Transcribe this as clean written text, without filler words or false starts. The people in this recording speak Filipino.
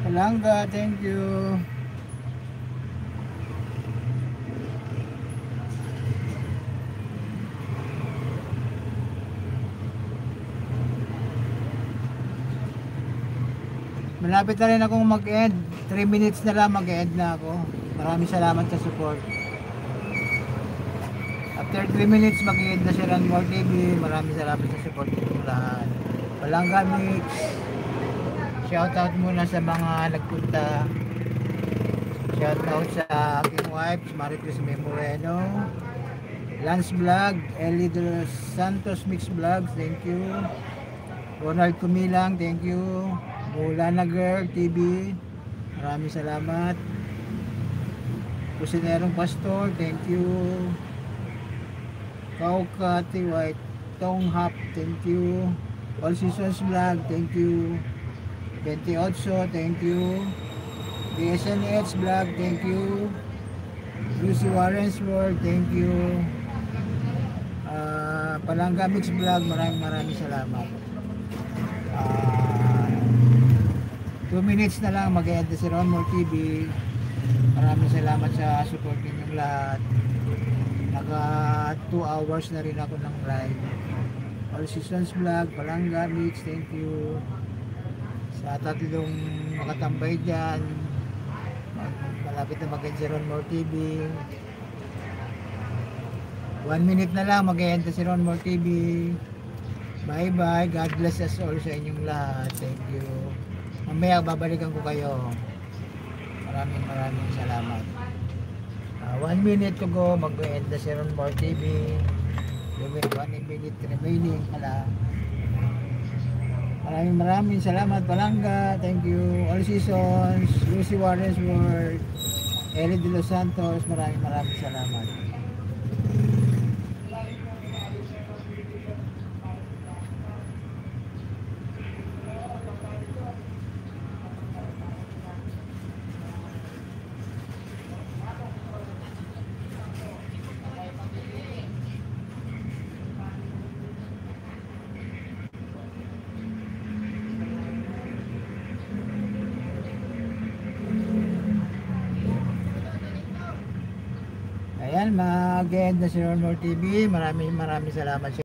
Palangga, thank you. Malapit na rin akong mag-end. 3 minutes na lang mag-end na ako. Maraming salamat sa support. After 3 minutes mag-end na si Ranmore TV. Maraming salamat sa support ng lahat. Palangga Mix. Shoutout muna sa mga nagpunta. Shoutout sa aking wife, Maricruz Moreno. Lance Vlog, Eli De Los Santos Mix Vlogs, thank you. Ronald Kumilang, thank you. Mulana Girl TV, maraming salamat. Kusinerong Pastor, thank you. Kaukati White Tong Hap, thank you. All Seasons Vlog, thank you. 28, thank you. PSNH Vlog, thank you. Lucy Warren's World, thank you. Palangga Mix Vlog, maraming salamat. 2 minutes na lang mag-end si Ranmore TV. Maraming salamat sa support ninyong lahat. Naka 2 hours na rin ako ng live. All Seasons Vlog, Palangga Mix, thank you. Sa tatlong makatambay dyan, malapit na mag-end si Ranmore TV. 1 minute na lang mag-end si Ranmore TV. Bye bye, God bless us all sa inyong lahat. Thank you. Mamaya babalikan ko kayo. Maraming salamat. 1 minute to go, mag-end na si Ranmore TV. 1 minute remaining pala. Maraming salamat Palangga, thank you. All Seasons, Lucy Warren's World, Eli De Los Santos, maraming salamat. Ayan, mag-end na si Ranmore TV. Maraming salamat.